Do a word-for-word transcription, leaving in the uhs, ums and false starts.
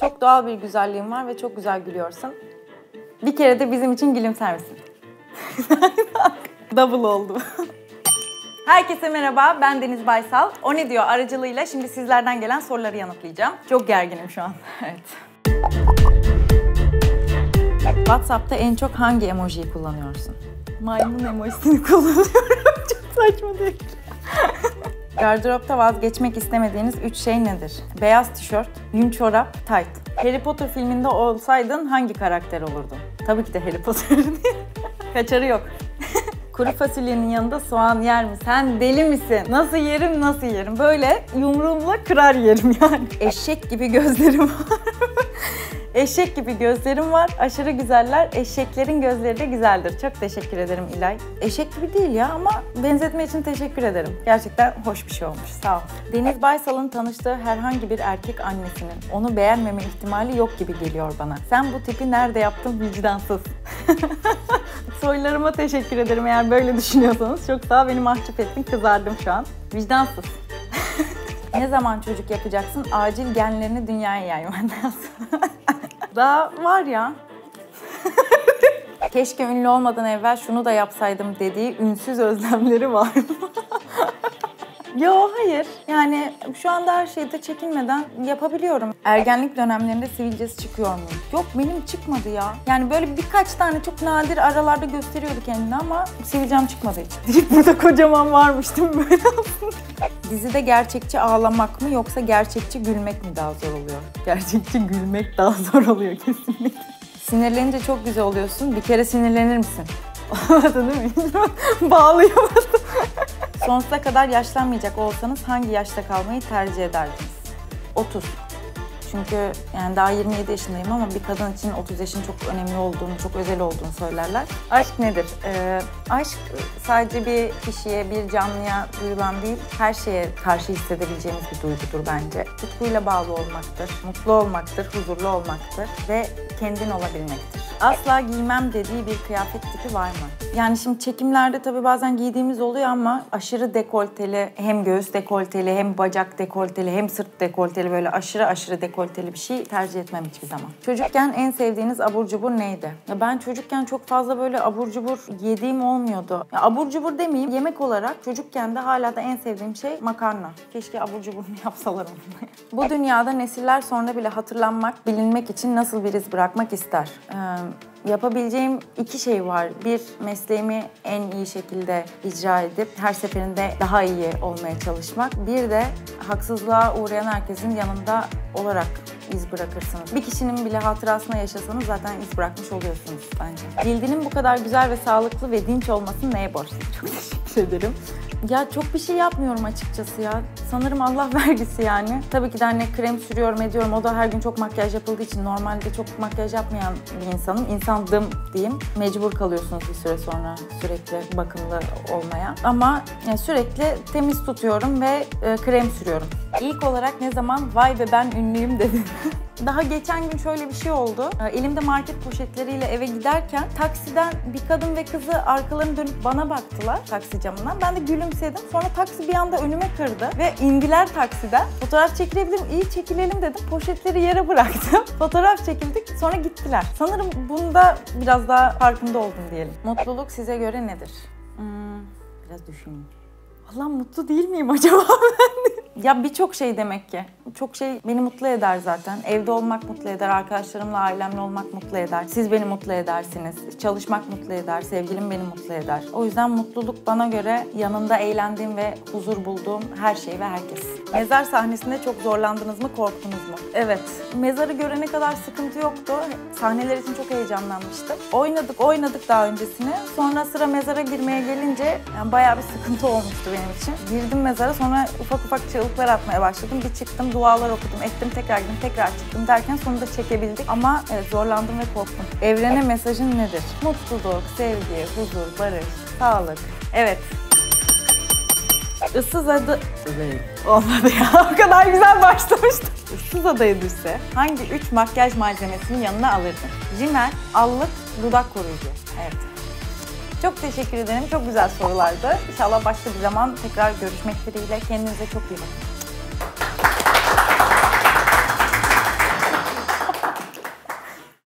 Çok doğal bir güzelliğin var ve çok güzel gülüyorsun. Bir kere de bizim için gülümser misin? Double oldu. Herkese merhaba, ben Deniz Baysal. O Ne Diyor aracılığıyla şimdi sizlerden gelen soruları yanıtlayacağım. Çok gerginim şu an. Evet. WhatsApp'ta en çok hangi emojiyi kullanıyorsun? Maymun emojisini kullanıyorum. Çok saçma değil. Gardıropta vazgeçmek istemediğiniz üç şey nedir? Beyaz tişört, yün çorap, tayt. Harry Potter filminde olsaydın hangi karakter olurdun? Tabii ki de Harry Potter değil. Kaçarı yok. Kuru fasulyenin yanında soğan yer mi? Sen deli misin? Nasıl yerim, nasıl yerim? Böyle yumruğumla kırar yerim yani. Eşek gibi gözlerim var. Eşek gibi gözlerim var. Aşırı güzeller. Eşeklerin gözleri de güzeldir. Çok teşekkür ederim İlay. Eşek gibi değil ya ama benzetme için teşekkür ederim. Gerçekten hoş bir şey olmuş. Sağ ol. Deniz Baysal'ın tanıştığı herhangi bir erkek annesinin onu beğenmeme ihtimali yok gibi geliyor bana. Sen bu tipi nerede yaptın vicdansız? Soylarıma teşekkür ederim eğer böyle düşünüyorsanız. Çok sağ ol, beni mahcup ettin. Kızardım şu an. Vicdansız. Ne zaman çocuk yapacaksın? Acil genlerini dünyaya yayman lazım. Daha var ya. Keşke ünlü olmadan evvel şunu da yapsaydım dediği ünsüz özlemleri var mı? Yo, hayır. Yani şu anda her şeyde çekinmeden yapabiliyorum. Ergenlik dönemlerinde sivilcesi çıkıyor mu? Yok, benim çıkmadı ya. Yani böyle birkaç tane çok nadir aralarda gösteriyordu kendini ama sivilcem çıkmadı hiç. Direkt burada kocaman varmış değil mi böyle aslında? Dizide gerçekçi ağlamak mı yoksa gerçekçi gülmek mi daha zor oluyor? Gerçekçi gülmek daha zor oluyor kesinlikle. Sinirlenince çok güzel oluyorsun. Bir kere sinirlenir misin? Olmadı değil mi? Bağlayamadım. Sonsuza kadar yaşlanmayacak olsanız hangi yaşta kalmayı tercih ederdiniz? otuz. Çünkü yani daha yirmi yedi yaşındayım ama bir kadın için otuz yaşın çok önemli olduğunu, çok özel olduğunu söylerler. Aşk nedir? Ee, aşk sadece bir kişiye, bir canlıya duyulan değil, her şeye karşı hissedebileceğimiz bir duygudur bence. Tutkuyla bağlı olmaktır, mutlu olmaktır, huzurlu olmaktır ve kendin olabilmektir. Asla giymem dediği bir kıyafet tipi var mı? Yani şimdi çekimlerde tabii bazen giydiğimiz oluyor ama aşırı dekolteli, hem göğüs dekolteli, hem bacak dekolteli, hem sırt dekolteli, böyle aşırı aşırı dekolteli bir şey tercih etmem hiçbir zaman. Çocukken en sevdiğiniz abur cubur neydi? Ya ben çocukken çok fazla böyle abur cubur yediğim olmuyordu. Ya abur cubur demeyeyim, yemek olarak çocukken de hala da en sevdiğim şey makarna. Keşke abur cuburunu yapsalar onu. Bu dünyada nesiller sonra bile hatırlanmak, bilinmek için nasıl bir iz bırakmak ister? Ee, Yapabileceğim iki şey var. Bir, mesleğimi en iyi şekilde icra edip her seferinde daha iyi olmaya çalışmak. Bir de haksızlığa uğrayan herkesin yanında olarak iz bırakırsınız. Bir kişinin bile hatırasına yaşasanız zaten iz bırakmış oluyorsunuz bence. Cildinin bu kadar güzel ve sağlıklı ve dinç olması neye borçlu? Çok teşekkür ederim. Ya çok bir şey yapmıyorum açıkçası ya. Sanırım Allah vergisi yani. Tabii ki de hani krem sürüyorum, ediyorum. O da her gün çok makyaj yapıldığı için normalde çok makyaj yapmayan bir insanım. İnsandım diyeyim. Mecbur kalıyorsunuz bir süre sonra sürekli bakımlı olmaya. Ama yani sürekli temiz tutuyorum ve e, krem sürüyorum. İlk olarak ne zaman vay be ben ünlüyüm dedim. Daha geçen gün şöyle bir şey oldu. Elimde market poşetleriyle eve giderken taksiden bir kadın ve kızı arkalarını dönüp bana baktılar taksi camından. Ben de gülümsedim. Sonra taksi bir anda önüme kırdı ve indiler taksiden. Fotoğraf çekilebilir miyim? İyi çekilelim dedim. Poşetleri yere bıraktım. Fotoğraf çekildik. Sonra gittiler. Sanırım bunda biraz daha farkında oldum diyelim. Mutluluk size göre nedir? Hmm, biraz düşüneyim. Allah, mutlu değil miyim acaba ben? Ya birçok şey demek ki. Çok şey beni mutlu eder zaten. Evde olmak mutlu eder, arkadaşlarımla, ailemle olmak mutlu eder. Siz beni mutlu edersiniz. Çalışmak mutlu eder, sevgilim beni mutlu eder. O yüzden mutluluk bana göre yanında eğlendiğim ve huzur bulduğum her şey ve herkes. Mezar sahnesinde çok zorlandınız mı, korktunuz mu? Evet. Mezarı görene kadar sıkıntı yoktu. Sahneler için çok heyecanlanmıştım. Oynadık, oynadık daha öncesini. Sonra sıra mezara girmeye gelince yani bayağı bir sıkıntı olmuştu benim için. Girdim mezara, sonra ufak ufak çığlıklar atmaya başladım. Bir çıktım, dualar okudum, ettim, tekrar girdim, tekrar çıktım derken sonunda çekebildik. Ama evet, zorlandım ve korktum. Evrene mesajın nedir? Mutluluk, sevgi, huzur, barış, sağlık. Evet. Issız adı... Olmadı ya, o kadar güzel başlamıştım. Issız adaya düşse hangi üç makyaj malzemesini yanına alırdın? Rimel, allık, dudak koruyucu. Evet. Çok teşekkür ederim. Çok güzel sorulardı. İnşallah başka bir zaman tekrar görüşmek dileğiyle. Kendinize çok iyi bakın.